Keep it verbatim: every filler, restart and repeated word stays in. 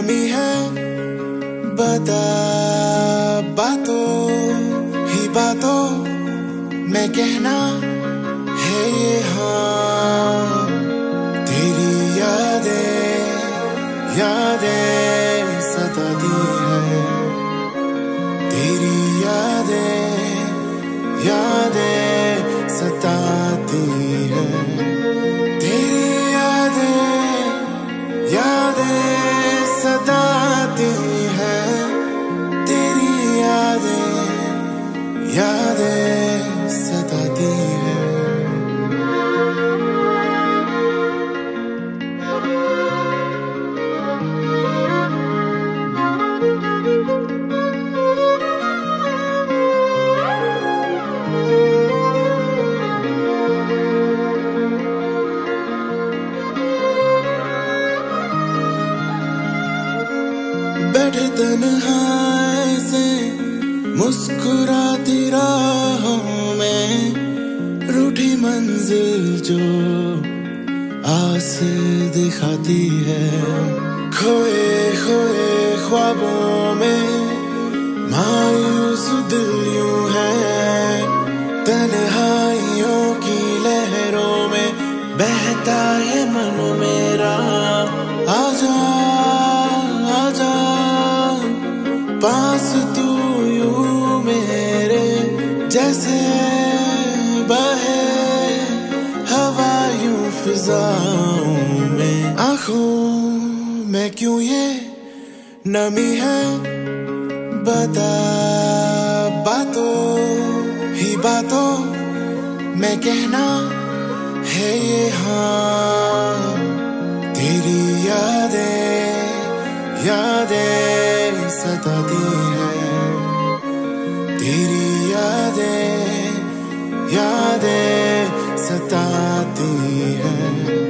नमी है बता बातों ही बातों मैं कहना है ये हाँ। तेरी यादें यादें सताती है, तेरी यादें यादें सताती है, तेरी यादें यादें सताती है, तेरी यादें यादें सताती है। बैठे तन्हाई से मुस्कुराती राहों में, रूठी मंजिल जो आस दिखाती है। खोए खोए ख्वाबों में मायूस दिल यूं है, तन्हाइयों की लहरों में बहता है मन मेरा। आजा आजा पास तू यूं मेरे, जैसे बहे हवा यूं फिजाओं में। आंखों में क्यों ये नमी है बता बातों ही बातों मैं कहना है ये हाँ। तेरी यादें यादें सताती है, तेरी यादें यादें सताती है।